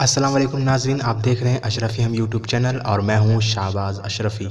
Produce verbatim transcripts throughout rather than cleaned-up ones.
अस्सलाम वालेकुम नाज़रीन, आप देख रहे हैं अशरफ़ी हम यूट्यूब चैनल और मैं हूं शाहबाज अशरफ़ी।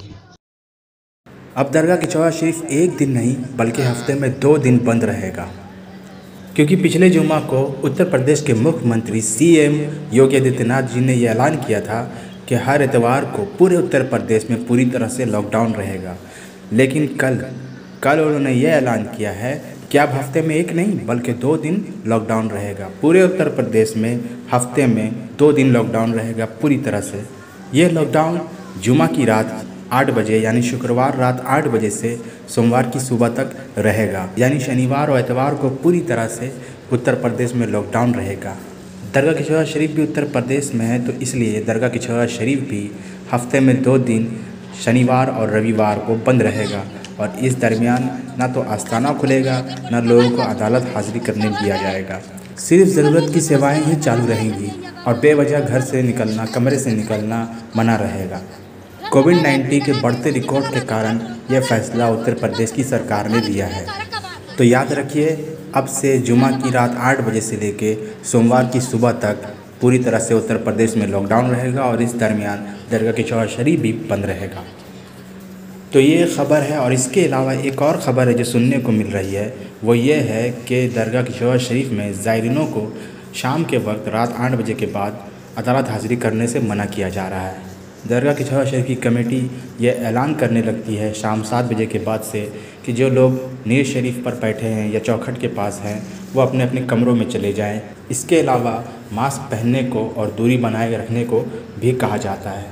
अब दरगाह की चौहा शरीफ एक दिन नहीं बल्कि हफ्ते में दो दिन बंद रहेगा, क्योंकि पिछले जुमा को उत्तर प्रदेश के मुख्यमंत्री सीएम योगी आदित्यनाथ जी ने यह ऐलान किया था कि हर एतवार को पूरे उत्तर प्रदेश में पूरी तरह से लॉकडाउन रहेगा। लेकिन कल कल उन्होंने यह ऐलान किया है कि अब हफ्ते में एक नहीं बल्कि दो दिन लॉकडाउन रहेगा। पूरे उत्तर प्रदेश में हफ्ते में दो दिन लॉकडाउन रहेगा पूरी तरह से। यह लॉकडाउन जुमा की रात आठ बजे यानी शुक्रवार रात आठ बजे से सोमवार की सुबह तक रहेगा, यानी शनिवार और इतवार को पूरी तरह से उत्तर प्रदेश में लॉकडाउन रहेगा। दरगाह की चौहा शरीफ भी उत्तर प्रदेश में है, तो इसलिए दरगाह की चौहा शरीफ भी हफ्ते में दो दिन शनिवार और रविवार को बंद रहेगा और इस दरमियान ना तो आस्थाना खुलेगा ना लोगों को अदालत हाजिरी करने दिया जाएगा। सिर्फ ज़रूरत की सेवाएं ही चालू रहेंगी और बेवजह घर से निकलना, कमरे से निकलना मना रहेगा। कोविड नाइन्टीन के बढ़ते रिकॉर्ड के कारण यह फैसला उत्तर प्रदेश की सरकार ने लिया है। तो याद रखिए, अब से जुमा की रात आठ बजे से लेके सोमवार की सुबह तक पूरी तरह से उत्तर प्रदेश में लॉकडाउन रहेगा और इस दरमियान दरगाह की चौहा शरीफ भी बंद रहेगा। तो ये ख़बर है और इसके अलावा एक और ख़बर है जो सुनने को मिल रही है, वो ये है कि दरगाह की चौहा शरीफ में ज़ायरीनों को शाम के वक्त रात आठ बजे के बाद अदालत हाज़िरी करने से मना किया जा रहा है। दरगाह की चौहा शरीफ की कमेटी ये ऐलान करने लगती है शाम सात बजे के बाद से कि जो लोग नीर शरीफ पर बैठे हैं या चौखट के पास हैं वो अपने अपने कमरों में चले जाएं। इसके अलावा मास्क पहनने को और दूरी बनाए रखने को भी कहा जाता है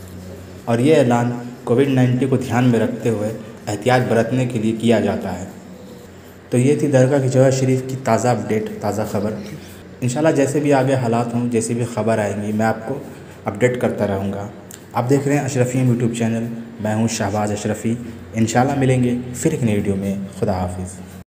और ये ऐलान कोविड नाइन्टीन को ध्यान में रखते हुए एहतियात बरतने के लिए किया जाता है। तो ये थी दरगाह की चौहा शरीफ की ताज़ा अपडेट, ताज़ा ख़बर। इंशाल्लाह जैसे भी आगे हालात हों, जैसे भी ख़बर आएंगी, मैं आपको अपडेट करता रहूँगा। आप देख रहे हैं अशरफ़ी यूट्यूब चैनल, मैं हूँ शाहबाज अशरफ़ी। इंशाल्लाह मिलेंगे फिर एक नई वीडियो में। खुदा हाफिज़।